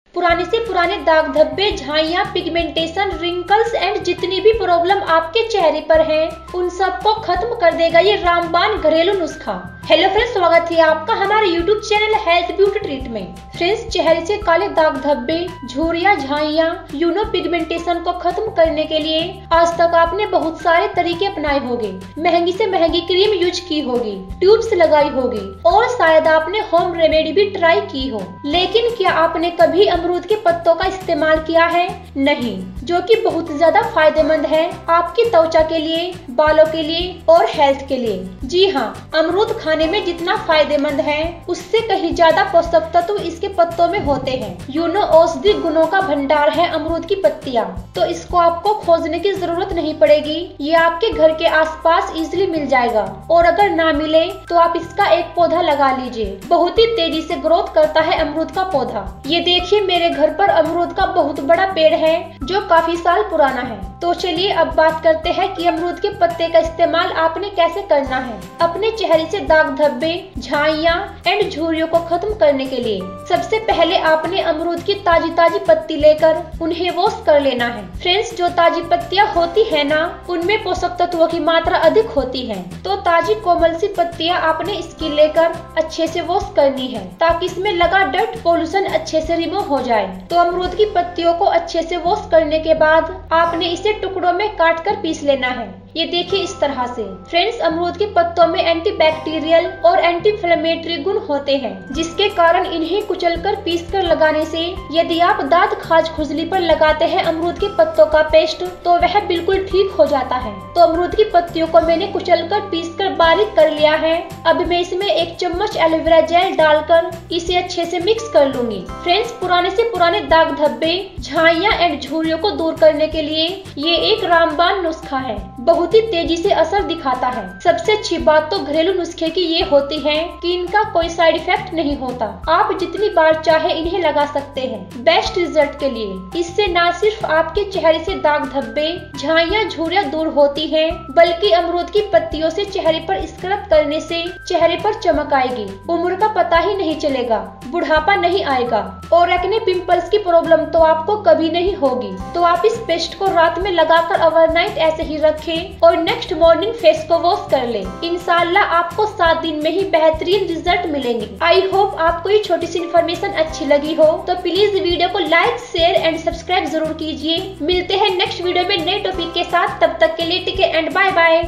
पुराने से पुराने दाग धब्बे, झाइयाँ, पिगमेंटेशन, रिंकल्स एंड जितनी भी प्रॉब्लम आपके चेहरे पर हैं, उन सबको खत्म कर देगा ये रामबाण घरेलू नुस्खा। हेलो फ्रेंड्स, स्वागत है आपका हमारे YouTube channel health beauty treat में। फ्रेंड्स, चेहरे से काले दाग धब्बे, झुर्रियाँ, झाइयाँ, पिगमेंटेशन को खत्म करने के लिए आज तक आपने बहुत सारे तरीके अपनाए होंगे, महंगी से महंगी क्रीम यूज की होगी, ट्यूब्स लगाई होगी और शायद आपने होम रेमेडी भी ट्राई की हो, लेकिन क्या आपने कभी अमरूद के पत्तों का इस्तेमाल किया है? नहीं, जो कि बहुत ज्यादा फायदेमंद है आपकी त्वचा के लिए, बालों के लिए और हेल्थ के लिए। जी हाँ, अमरूद खाने में जितना फायदेमंद है उससे कहीं ज्यादा पोषक तत्व इसके पत्तों में होते हैं। औषधि गुणों का भंडार है अमरूद की पत्तियां, तो इसको आपको खोजने की जरूरत नहीं पड़ेगी, ये आपके घर के आसपास इजीली मिल जाएगा। और अगर ना मिले तो आप इसका एक पौधा लगा लीजिए, बहुत ही तेजी से ग्रोथ करता है अमरूद का पौधा। ये देखिए, मेरे घर पर अमरूद का बहुत बड़ा पेड़ है जो काफी साल पुराना है। तो चलिए अब बात करते हैं कि अमरूद के पत्ते का इस्तेमाल आपने कैसे करना है अपने चेहरे से दाग धब्बे, झाइयाँ एंड झुर्रियों को खत्म करने के लिए। सबसे पहले आपने अमरूद की ताजी ताजी पत्ती लेकर उन्हें वॉश कर लेना है। फ्रेंड्स, जो ताजी पत्तियां होती है ना, उनमें पोषक तत्वों की मात्रा अधिक होती है, तो ताजी कोमल सी पत्तियां आपने इसकी लेकर अच्छे से वॉश करनी है ताकि इसमें लगा डर्ट पोल्यूशन अच्छे से रिमूव हो जाए। तो अमरूद की पत्तियों को अच्छे से वॉश करने के बाद आपने इसे टुकड़ों में काट कर पीस लेना है। ये देखिए इस तरह से। फ्रेंड्स, अमरूद के पत्तों में एंटीबैक्टीरियल और एंटी इन्फ्लेमेटरी गुण होते हैं, जिसके कारण इन्हें कुचलकर पीसकर लगाने से यदि आप दांत, खाज, खुजली पर लगाते हैं अमरूद के पत्तों का पेस्ट, तो वह बिल्कुल ठीक हो जाता है। तो अमरूद की पत्तियों को मैंने कुचलकर पीसकर बारीक कर लिया है। अब मैं इसमें 1 चम्मच एलोवेरा जेल डालकर इसे अच्छे से मिक्स कर लूंगी। फ्रेंड्स, पुराने से पुराने दाग धब्बे, झाइयाँ एंड झुर्रियों को दूर करने के लिए ये एक रामबाण नुस्खा है, बहुत ही तेजी से असर दिखाता है। सबसे अच्छी बात तो घरेलू नुस्खे की ये होती है कि इनका कोई साइड इफेक्ट नहीं होता। आप जितनी बार चाहे इन्हें लगा सकते हैं बेस्ट रिजल्ट के लिए। इससे न सिर्फ आपके चेहरे से दाग धब्बे, झाइयाँ, झुर्रियाँ दूर होती हैं, बल्कि अमरूद की पत्तियों से चेहरे पर स्क्रब करने से चेहरे पर चमक आएगी, उम्र का पता ही नहीं चलेगा, बुढ़ापा नहीं आएगा और एक्ने, पिंपल्स की प्रॉब्लम तो आपको कभी नहीं होगी। तो आप इस पेस्ट को रात में लगाकर ओवरनाइट ऐसे ही रखें और नेक्स्ट मॉर्निंग फेस को वॉश कर ले। इंशाल्लाह आपको 7 दिन में ही बेहतरीन रिजल्ट मिलेंगे। आई होप आपको ये छोटी सी इन्फॉर्मेशन अच्छी लगी हो, तो प्लीज वीडियो को लाइक, शेयर एंड सब्सक्राइब जरूर कीजिए। मिलते हैं नेक्स्ट वीडियो में नए टॉपिक के साथ, तब तक के लिए take care and bye bye.